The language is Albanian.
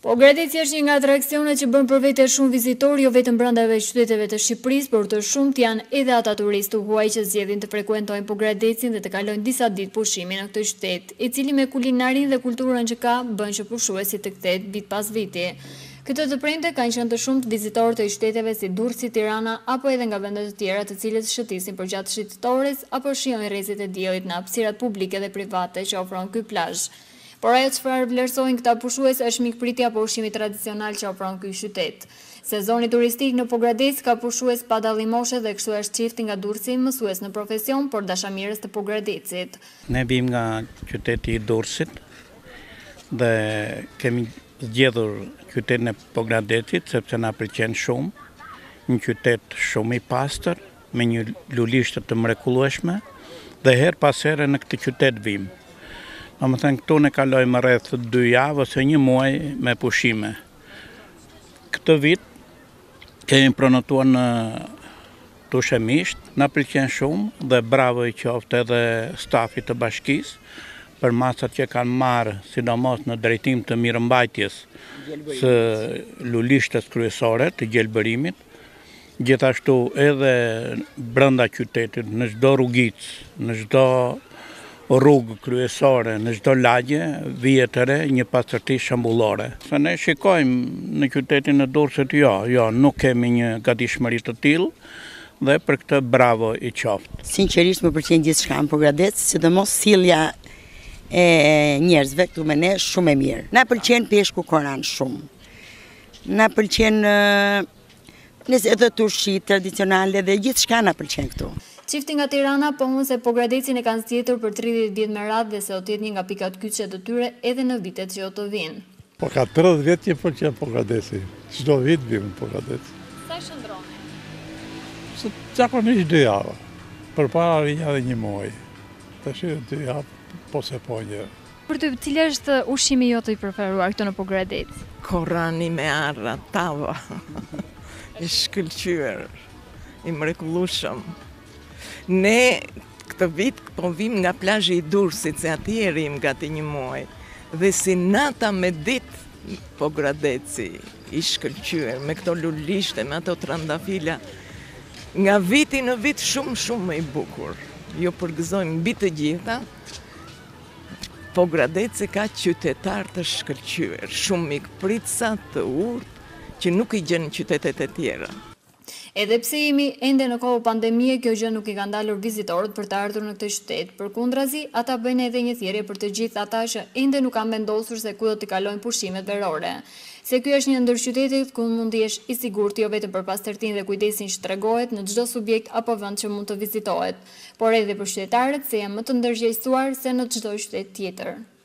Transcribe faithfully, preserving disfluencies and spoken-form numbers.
Po Gradeci është një nga atraksionet që bën për vete shumë vizitor, jo vetëm brendave qyteteve të Shqipërisë, por të shumt janë edhe ata turistë huaj që zgjedhin të frekuentojnë po Gradecin dhe të kalojnë disa ditë pushimi në këtë qytet, i cili me kulinarin dhe kulturën që ka bën që pushuesi të kthehet vit pas viti. Këtë të premte kanë qenë të shumt vizitorë të qyteteve si Durrësi, Tirana apo edhe nga vende të tjera të cilët shëtisin përgjatë shitores apo shijojnë rrezet e diellit në hapësirat publike dhe private që ofron ky plazh. Por ajo çfarë vlerësojnë këta pushues është mikpritja po ushqimi tradicional që ofron ky qytet. Sezoni turistik në Pogradec ka pushues pa dallim moshe dhe kështu është çifti nga Durrësi, mësues në profesion, por dashamirës të Pogradecit. Ne vim nga qyteti i Durrësit dhe kemi zgjedhur qytetin e Pogradecit sepse na pëlqen shumë, një qytet shumë i pastër, me një lulishtë të mrekullueshme dhe her pas here në këtë qytet vim. Domethënë këtu ne kalojmë rreth dy javë ose një muaj me pushime. Këtë vit kemi pronotuar në Tushemisht, na pëlqen shumë dhe bravo i qoftë edhe stafit të bashkisë për masat që kanë marrë, sidomos në drejtim të mirëmbajtjes së lulishtës kryesore të gjelbërimit, gjithashtu edhe brenda qytetit, në çdo rrugicë, në çdo rrugë kryesore, në çdo lagje, vihet re një pastërti shembullore. Se ne shikojmë në qytetin e Durrësit, jo, jo, nuk kemi një gatishmëri të tillë dhe për këtë bravo i qoftë. Sinqerisht më pëlqen gjithçka në Pogradec, sidomos sjellja e njerëzve këtu me ne shumë e mirë. Na pëlqen peshku koran shumë. Na pëlqen nëse edhe turshi tradicionale dhe gjithçka na pëlqen këtu. Çifti nga Tirana pohon se Pogradecin e kanë zgjedhur për tridhjetë vjet me radhë dhe se do të jetë një nga pikat kyçe të tyre edhe në vitet që do të vinë. Po ka tridhjetë vjet që pëlqen Pogradeci. Çdo vit vim në Pogradec. Sa shndroni? Se zakonisht dy javë. Përpara vinja edhe një muaj. Tash dy javë po se po një. Për ty, cili është ushqimi jote i preferuar këtu në Pogradec? Korani me arra, tava, i shkëlqyer, i mrekullueshëm. Ne këtë vit po vim nga plazhi i Durrësit, se atje rim gati një muaj, dhe si nata me ditë Pogradeci, i shkëlqyer, me këto lulishte, me ato trandafila, nga viti në vit shumë shumë më i bukur. Jo përgëzojmë mbi të gjitha, Pogradeci ka qytetar të shkëlqyer, shumë mikpritësa të urtë që nuk i gjen në qytetet e tjera. Edhe pse jemi ende në kohë pandemie, kjo gjë nuk i ka ndalur vizitorët për të ardhur në këtë qytet. Përkundrazi, ata bëjnë edhe një thjerrje për të gjithë ata që ende nuk kanë vendosur se ku do të kalojnë pushimet verore. Se ky është një ndër qytetet ku mund të jesh i sigurt jo vetëm për pastërtinë dhe kujdesin që tregohet në çdo subjekt apo vend që mund të vizitohet, por edhe për qytetarët se janë më të ndërgjegjësuar se në çdo qytet tjetër.